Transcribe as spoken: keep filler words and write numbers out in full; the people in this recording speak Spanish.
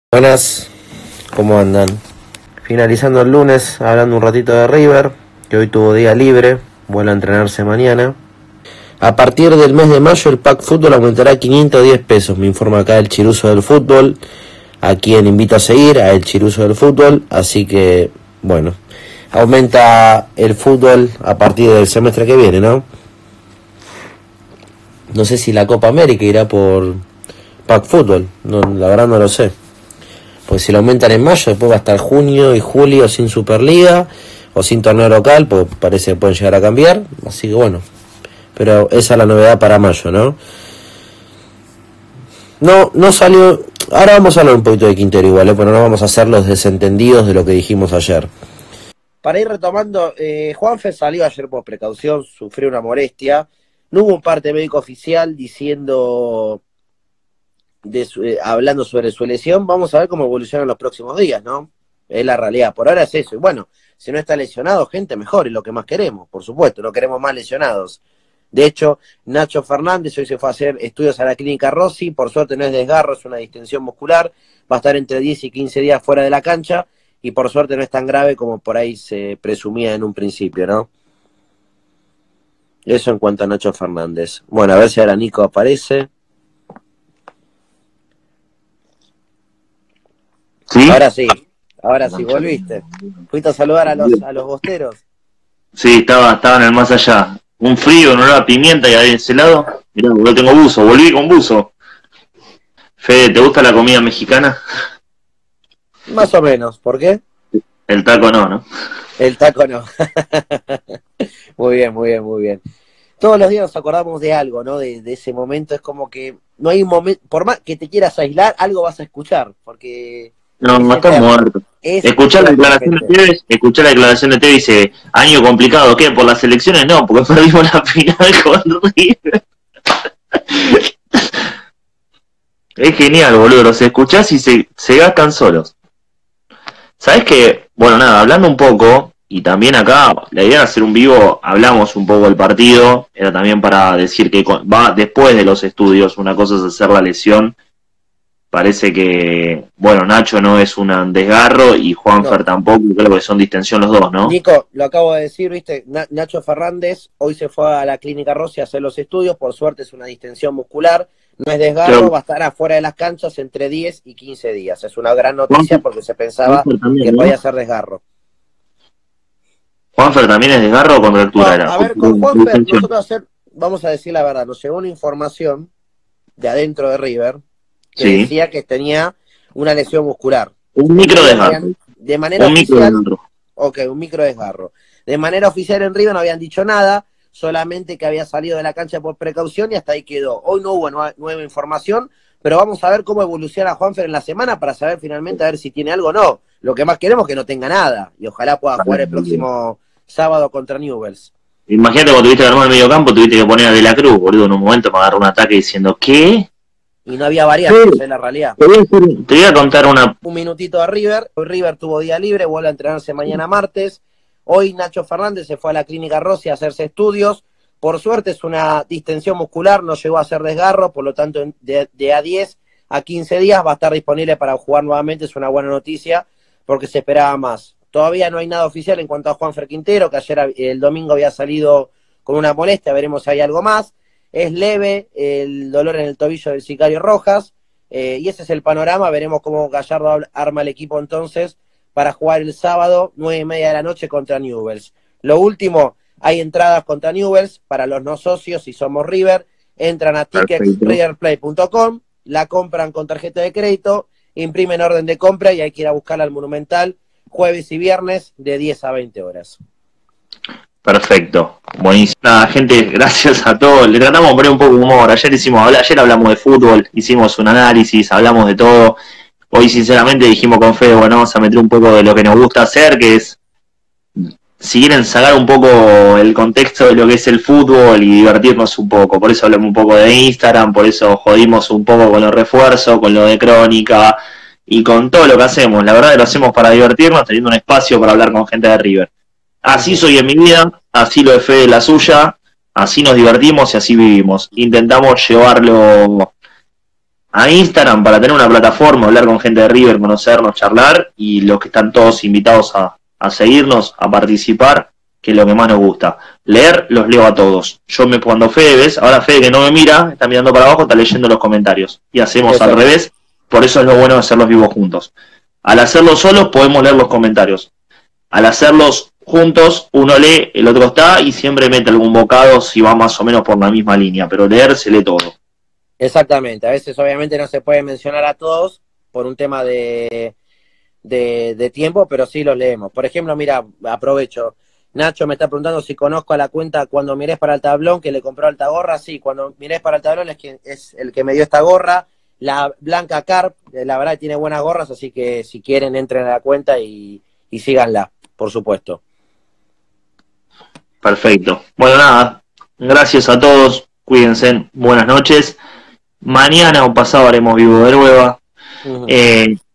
Buenas, ¿cómo andan? Finalizando el lunes, hablando un ratito de River, que hoy tuvo día libre, vuelve a entrenarse mañana. A partir del mes de mayo el pack fútbol aumentará quinientos diez pesos, me informa acá el Chiruso del Fútbol, a quien invito a seguir, a el Chiruso del Fútbol, así que, bueno, aumenta el fútbol a partir del semestre que viene, ¿no? No sé si la Copa América irá por pack fútbol, no, la verdad no lo sé. Pues si lo aumentan en mayo, después va a estar junio y julio sin Superliga o sin torneo local, pues parece que pueden llegar a cambiar. Así que bueno, pero esa es la novedad para mayo, ¿no? No, no salió. Ahora vamos a hablar un poquito de Quintero igual, ¿eh? Pero no vamos a hacer los desentendidos de lo que dijimos ayer. Para ir retomando, eh, Juanfer salió ayer por precaución, sufrió una molestia. No hubo un parte médico oficial diciendo... De su, eh, hablando sobre su lesión. Vamos a ver cómo evoluciona en los próximos días, ¿no? Es la realidad, por ahora es eso, y bueno, si no está lesionado, gente, mejor, es lo que más queremos, por supuesto, no queremos más lesionados. De hecho, Nacho Fernández hoy se fue a hacer estudios a la clínica Rossi, por suerte no es desgarro, es una distensión muscular, va a estar entre diez y quince días fuera de la cancha, y por suerte no es tan grave como por ahí se presumía en un principio, ¿no? Eso en cuanto a Nacho Fernández. Bueno, a ver si ahora Nico aparece. ¿Sí? Ahora sí, ahora sí, volviste. ¿Fuiste a saludar a los, a los bosteros? Sí, estaba, estaba en el más allá. Un frío, un olor a pimienta y ahí de ese lado. Mirá, yo tengo buzo, volví con buzo. Fede, ¿te gusta la comida mexicana? Más o menos, ¿por qué? El taco no, ¿no? El taco no. Muy bien, muy bien, muy bien. Todos los días nos acordamos de algo, ¿no? De, de ese momento, es como que no hay un momento, por más que te quieras aislar, algo vas a escuchar, porque... No, no está muerto. Escuchar la declaración de Tevez, escuchar la declaración de Tevez, dice, año complicado, ¿qué? ¿Por las elecciones? No, porque perdimos la final con River. Es genial, boludo, los escuchás y se, se gastan solos. ¿Sabés qué? Bueno, nada, hablando un poco, y también acá, la idea de hacer un vivo, hablamos un poco del partido, era también para decir que va después de los estudios, una cosa es hacer la lesión. Parece que, bueno, Nacho no es un desgarro y Juanfer no. Tampoco, creo que son distensión los dos, ¿no? Nico, lo acabo de decir, viste, Nacho Fernández hoy se fue a la clínica Rossi a hacer los estudios, por suerte es una distensión muscular, no es desgarro, claro. Va a estar afuera de las canchas entre diez y quince días. Es una gran noticia porque se pensaba también, que ¿no? podía ser desgarro. Juanfer también es desgarro o contractura. No, a ver, con Juanfer, nosotros hacer, vamos a decir la verdad, nos llegó una información de adentro de River, que sí. Decía que tenía una lesión muscular. Un micro desgarro. De manera un oficial, micro ok, un micro desgarro. De manera oficial en River no habían dicho nada, solamente que había salido de la cancha por precaución y hasta ahí quedó. Hoy no hubo nueva, nueva información, pero vamos a ver cómo evoluciona Juanfer en la semana para saber finalmente a ver si tiene algo o no. Lo que más queremos es que no tenga nada y ojalá pueda jugar el próximo sábado contra Newell's. Imagínate cuando tuviste que armar el medio campo, tuviste que poner a De la Cruz, boludo, en un momento para agarrar un ataque diciendo, ¿qué? Y no había variantes, sí. En la realidad. Te voy, a, te voy a contar una... Un minutito a River. Hoy River tuvo día libre, vuelve a entrenarse mañana martes. Hoy Nacho Fernández se fue a la clínica Rossi a hacerse estudios. Por suerte es una distensión muscular, no llegó a ser desgarro, por lo tanto de, de a diez a quince días va a estar disponible para jugar nuevamente. Es una buena noticia porque se esperaba más. Todavía no hay nada oficial en cuanto a Juanfer Quintero, que ayer el domingo había salido con una molestia, veremos si hay algo más. Es leve el dolor en el tobillo del Sicario Rojas, eh, y ese es el panorama. Veremos cómo Gallardo arma el equipo entonces para jugar el sábado, nueve y media de la noche contra Newell's. Lo último, hay entradas contra Newell's para los no socios, si somos River, entran a tickets river play punto com, la compran con tarjeta de crédito, imprimen orden de compra y hay que ir a buscarla al Monumental jueves y viernes de diez a veinte horas. Perfecto, buenísima gente, gracias a todos. Le tratamos de poner un poco de humor. Ayer hicimos, ayer hablamos de fútbol, hicimos un análisis, hablamos de todo. Hoy sinceramente dijimos con Fede, bueno, vamos a meter un poco de lo que nos gusta hacer, que es, si quieren sacar un poco el contexto de lo que es el fútbol y divertirnos un poco. Por eso hablamos un poco de Instagram, por eso jodimos un poco con los refuerzos, con lo de Crónica y con todo lo que hacemos. La verdad que lo hacemos para divertirnos, teniendo un espacio para hablar con gente de River. Así soy en mi vida, así lo de Fede la suya, así nos divertimos y así vivimos. Intentamos llevarlo a Instagram para tener una plataforma, hablar con gente de River, conocernos, charlar, y los que están todos invitados a, a seguirnos, a participar, que es lo que más nos gusta. Leer, los leo a todos. Yo me cuando Fede, ves, ahora Fede que no me mira, está mirando para abajo, está leyendo los comentarios. Y hacemos eso al revés, por eso es lo bueno de hacerlos vivos juntos. Al hacerlos solos podemos leer los comentarios. Al hacerlos juntos, uno lee, el otro está, y siempre mete algún bocado si va más o menos por la misma línea, pero leer se lee todo. Exactamente, a veces obviamente no se puede mencionar a todos por un tema de, de, de tiempo, pero sí los leemos. Por ejemplo, mira, aprovecho, Nacho me está preguntando si conozco a la cuenta Cuando Mirés para el Tablón, que le compró alta gorra. Sí, Cuando Mirés para el Tablón es, quien, es el que me dio esta gorra. La Blanca Carp, la verdad tiene buenas gorras, así que si quieren entren a la cuenta y, y síganla, por supuesto. Perfecto. Bueno, nada, gracias a todos, cuídense, buenas noches. Mañana o pasado haremos vivo de nueva. Uh-huh. eh,